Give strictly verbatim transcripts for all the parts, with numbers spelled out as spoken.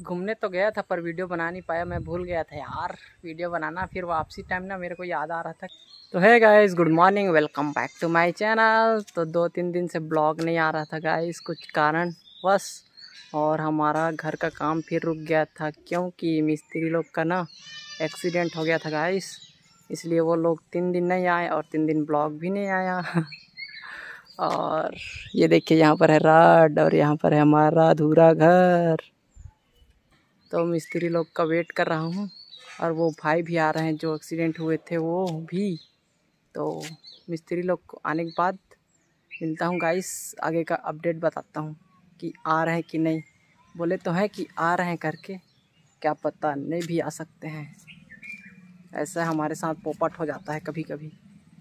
घूमने तो गया था पर वीडियो बना नहीं पाया, मैं भूल गया था यार वीडियो बनाना। फिर वापसी टाइम ना मेरे को याद आ रहा था। तो है guys, good morning, welcome back to my channel. तो दो तीन दिन से ब्लॉग नहीं आ रहा था गाइस, कुछ कारण बस। और हमारा घर का काम फिर रुक गया था क्योंकि मिस्त्री लोग का ना एक्सीडेंट हो गया था गाइस, इसलिए वो लोग तीन दिन नहीं आए और तीन दिन ब्लॉग भी नहीं आया। और ये देखिए यहाँ पर है रॉड और यहाँ पर है हमारा अधूरा घर। तो मिस्त्री लोग का वेट कर रहा हूँ और वो भाई भी आ रहे हैं जो एक्सीडेंट हुए थे वो भी। तो मिस्त्री लोग को आने के बाद मिलता हूँ गाइस, आगे का अपडेट बताता हूँ कि आ रहे हैं कि नहीं। बोले तो है कि आ रहे हैं करके, क्या पता नहीं भी आ सकते हैं। ऐसा हमारे साथ पोपट हो जाता है कभी कभी।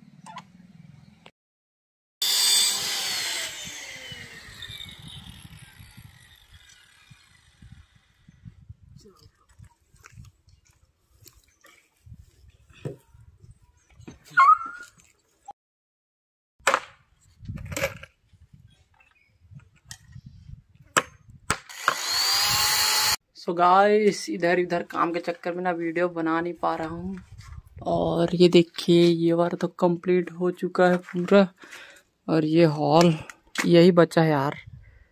सो गाइस, इधर इधर काम के चक्कर में ना वीडियो बना नहीं पा रहा हूँ। और ये देखिए, ये बार तो कंप्लीट हो चुका है पूरा। और ये हॉल यही बचा है यार।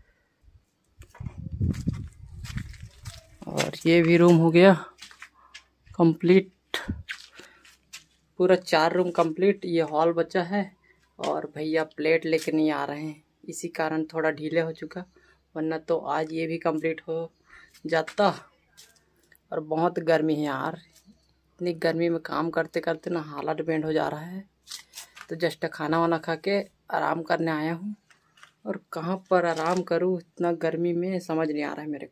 और ये भी रूम हो गया कंप्लीट, पूरा चार रूम कंप्लीट। ये हॉल बचा है और भैया प्लेट लेके नहीं आ रहे हैं, इसी कारण थोड़ा ढीले हो चुका, वरना तो आज ये भी कंप्लीट हो जाता। और बहुत गर्मी है यार, इतनी गर्मी में काम करते करते ना हालत बेंड हो जा रहा है। तो जस्ट खाना वाना खा के आराम करने आया हूँ, और कहाँ पर आराम करूँ इतना गर्मी में, समझ नहीं आ रहा है मेरे को।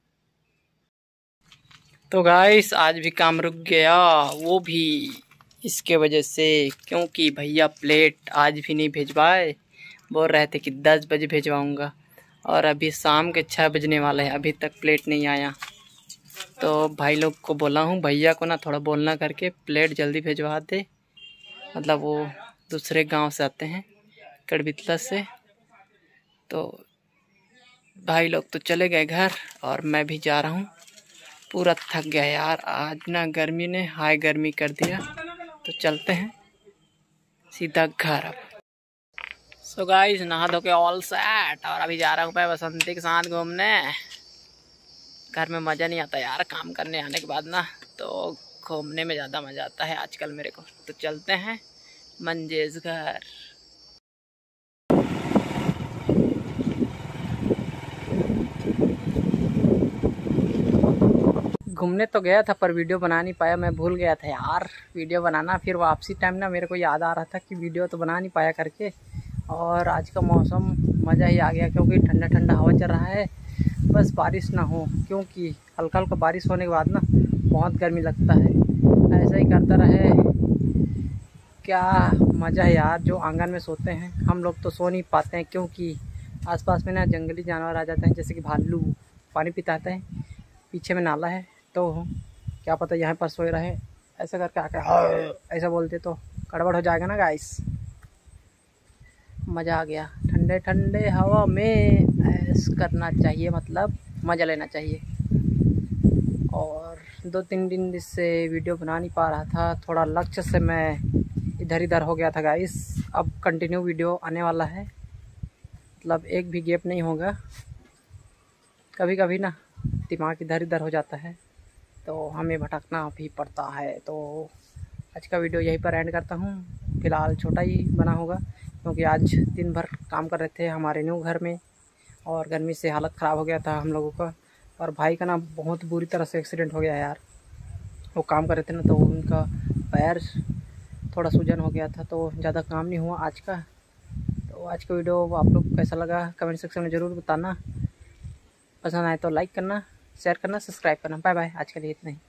तो गाइस, आज भी काम रुक गया, वो भी इसके वजह से, क्योंकि भैया प्लेट आज भी नहीं भिजवाए। बोल रहे थे कि दस बजे भिजवाऊंगा और अभी शाम के छः बजने वाले हैं, अभी तक प्लेट नहीं आया। तो भाई लोग को बोला हूँ, भैया को ना थोड़ा बोलना करके प्लेट जल्दी भिजवा दे। मतलब वो दूसरे गांव से आते हैं, कड़बितला से। तो भाई लोग तो चले गए घर और मैं भी जा रहा हूँ। पूरा थक गया यार, आज ना गर्मी ने हाई गर्मी कर दिया। तो चलते हैं सीधा घर अब। सो गाइस, नहा धो के ऑल सेट, और अभी जा रहा हूँ मैं बसंती के साथ घूमने। घर में मज़ा नहीं आता यार, काम करने आने के बाद ना, तो घूमने में ज़्यादा मज़ा आता है आजकल मेरे को। तो चलते हैं मंजेश घर। घूमने तो गया था पर वीडियो बना नहीं पाया, मैं भूल गया था यार वीडियो बनाना। फिर वापसी टाइम ना मेरे को याद आ रहा था कि वीडियो तो बना नहीं पाया करके। और आज का मौसम मज़ा ही आ गया, क्योंकि ठंडा ठंडा हवा चल रहा है। बस बारिश ना हो, क्योंकि हल्का हल्का बारिश होने के बाद ना बहुत गर्मी लगता है। ऐसा ही करता रहे, क्या मज़ा है यार। जो आंगन में सोते हैं हम लोग तो सो नहीं पाते हैं, क्योंकि आसपास में ना जंगली जानवर आ जाते हैं, जैसे कि भालू पानी पीता आता है। पीछे में नाला है, तो क्या पता यहाँ पर सोए रहे। ऐसा करके आके ऐसा बोलते तो गड़बड़ हो जाएगा ना गाइस। मज़ा आ गया, ठंडे ठंडे हवा में ऐश करना चाहिए, मतलब मज़ा लेना चाहिए। और दो तीन दिन से वीडियो बना नहीं पा रहा था, थोड़ा लक्ष्य से मैं इधर इधर हो गया था गाइस। अब कंटिन्यू वीडियो आने वाला है, मतलब एक भी गैप नहीं होगा। कभी कभी ना दिमाग इधर इधर हो जाता है, तो हमें भटकना भी पड़ता है। तो आज का वीडियो यहीं पर एंड करता हूँ। फ़िलहाल छोटा ही बना होगा, क्योंकि आज दिन भर काम कर रहे थे हमारे न्यू घर में, और गर्मी से हालत ख़राब हो गया था हम लोगों का। और भाई का ना बहुत बुरी तरह से एक्सीडेंट हो गया यार। वो काम कर रहे थे ना, तो उनका पैर थोड़ा सूजन हो गया था, तो ज़्यादा काम नहीं हुआ आज का। तो आज का वीडियो आप लोग को कैसा लगा कमेंट सेक्शन में ज़रूर बताना। पसंद आए तो लाइक करना, शेयर करना, सब्सक्राइब करना। बाय बाय, आज के लिए इतना ही।